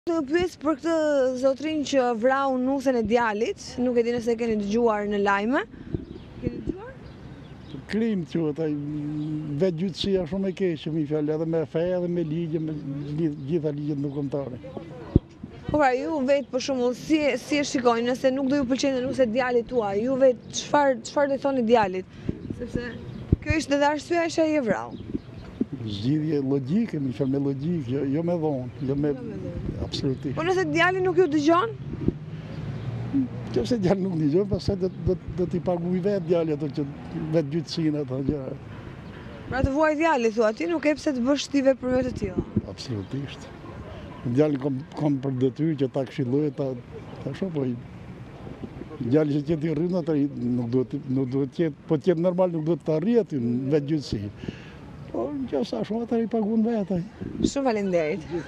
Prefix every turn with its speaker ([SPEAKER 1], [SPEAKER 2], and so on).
[SPEAKER 1] Të pyes për këtë zotrin që vrau nusen e djalit, nuk e di nëse keni dëgjuar në lajme. Keni dëgjuar?
[SPEAKER 2] Krim quhet ai, vetë gjyqësia shumë e keqe, mi fjalë, edhe me fe, edhe me ligje, me gjitha ligjet ndërkombëtare.
[SPEAKER 1] Po pra, ju vetë për shembull, si e shikoni, nëse nuk do ju pëlqente nuse djalit tuaj, ju vetë çfarë do thoni djalit? Sepse kjo ishte edhe arsyeja që ai e vrau.
[SPEAKER 2] Zgjidhje logjike, mi fjalë, me logjikë, jo me dhonë, jo me absolutisht.
[SPEAKER 1] Po nëse djali nuk ju dëgjon?
[SPEAKER 2] Nëse djali nuk dëgjon, pastaj do t'i paguaj vetë djali ato që vetë gjyqësinë ato gjëra.
[SPEAKER 1] Pra të vuaj djali thua ti, nuk e pse të bësh ti veprime të tilla.
[SPEAKER 2] Absolutisht. Djali kom për detyrë që ta këshilloj, ta shoh po. Djali që qëti rrënë atë nuk duhet qetë, po qetë normal nuk duhet të arrijë aty në vetë gjyqësi. Po, nëse sa shumë ata i paguën vetë.
[SPEAKER 1] Shumë faleminderit.